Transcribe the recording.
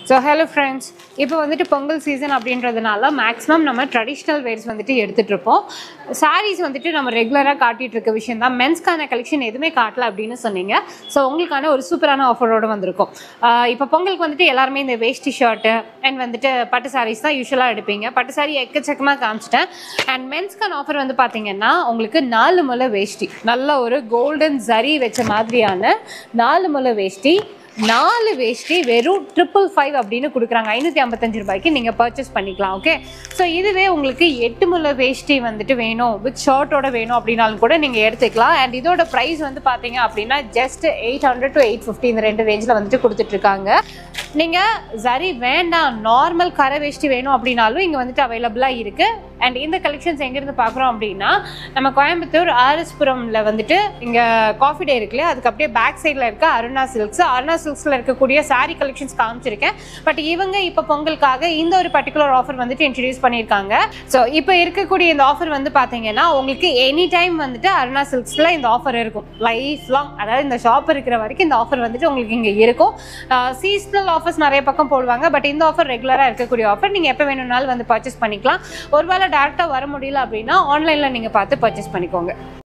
So hello friends, இப்போ வந்துட்டு Pongal season அப்படின்றதுனால மேக்ஸிமம் நம்ம ட்ரெடிஷ்னல் வேர்ஸ் வந்துட்டு எடுத்துகிட்டு இருப்போம். சாரீஸ் வந்துட்டு நம்ம ரெகுலராக காட்டிகிட்டு இருக்க விஷயம் தான். மென்ஸ்க்கான கலெக்ஷன் எதுவுமே காட்டல அப்படின்னு சொன்னீங்க. ஸோ உங்களுக்கான ஒரு சூப்பரான ஆஃபரோடு வந்திருக்கும். இப்போ பொங்கலுக்கு வந்துட்டு எல்லாருமே இந்த வேஷ்டி ஷர்ட்டு அண்ட் வந்துட்டு பட்டு சாரீஸ் தான் யூஸ்வலாக எடுப்பீங்க. பட்டு சாரீ எக்கச்சக்கமாக காமிச்சிட்டேன். அண்ட் மென்ஸ்க்கான ஆஃபர் வந்து பார்த்தீங்கன்னா உங்களுக்கு 4 முழ வேஷ்டி, நல்ல ஒரு கோல்டன் ஜரி வச்ச மாதிரியான 4 முழ வேஷ்டி, 4 வேஷ்டி வெறும் 555 அப்படின்னு கொடுக்குறாங்க. 555 ரூபாய்க்கு நீங்கள் பர்ச்சேஸ் பண்ணிக்கலாம். ஓகே, ஸோ இதுவே உங்களுக்கு 8 முழ வேஷ்டி வந்துட்டு வேணும் வித் ஷர்ட்டோட வேணும் அப்படின்னாலும் கூட நீங்கள் எடுத்துக்கலாம். அண்ட் இதோட ப்ரைஸ் வந்து பார்த்தீங்க அப்படின்னா ஜஸ்ட் 800 to 850 இந்த ரெண்டு ரேஞ்சில் வந்துட்டு கொடுத்துட்ருக்காங்க. நீங்கள் சரி வேண்டாம் நார்மல் கரை வேஷ்டி வேணும் அப்படின்னாலும் இங்கே வந்துட்டு அவைலபிளாக இருக்குது. அண்ட் இந்த கலெக்ஷன்ஸ் எங்கேருந்து பார்க்குறோம் அப்படின்னா நம்ம கோயம்புத்தூர் Rs.puramல வந்துட்டு இங்கே காஃபி டே இருக்குல்லையா, அதுக்கு அப்படியே பேக் சைடில் இருக்க அருணா சில்க்ஸ். அருணா சில்க்ஸில் இருக்கக்கூடிய சாரீ கலெக்ஷன்ஸ் காமிச்சிருக்கேன். பட் இவங்க இப்போ பொங்கலுக்காக இந்த ஒரு பர்டிகுலர் ஆஃபர் வந்துட்டு இன்ட்ரடியூஸ் பண்ணியிருக்காங்க. ஸோ இப்போ இருக்கக்கூடிய இந்த ஆஃபர் வந்து பார்த்தீங்கன்னா உங்களுக்கு எனி டைம் வந்துட்டு அருணா சில்க்ஸில் இந்த ஆஃபர் இருக்கும். லைஃப் லாங், அதாவது இந்த ஷாப் இருக்கிற வரைக்கும் இந்த ஆஃபர் வந்துட்டு உங்களுக்கு இங்கே இருக்கும். சீசனல் ஆஃபர்ஸ் நிறைய பக்கம் போடுவாங்க. பட் இந்த ஆஃபர் ரெகுலராக இருக்கக்கூடிய ஆஃபர். நீங்கள் எப்போ வேணும்னாலும் வந்து பர்ச்சேஸ் பண்ணிக்கலாம். ஒருவேளை டேரெக்டாக வர முடியல அப்படின்னா ஆன்லைனில் நீங்கள் பார்த்து பர்ச்சேஸ் பண்ணிக்கோங்க.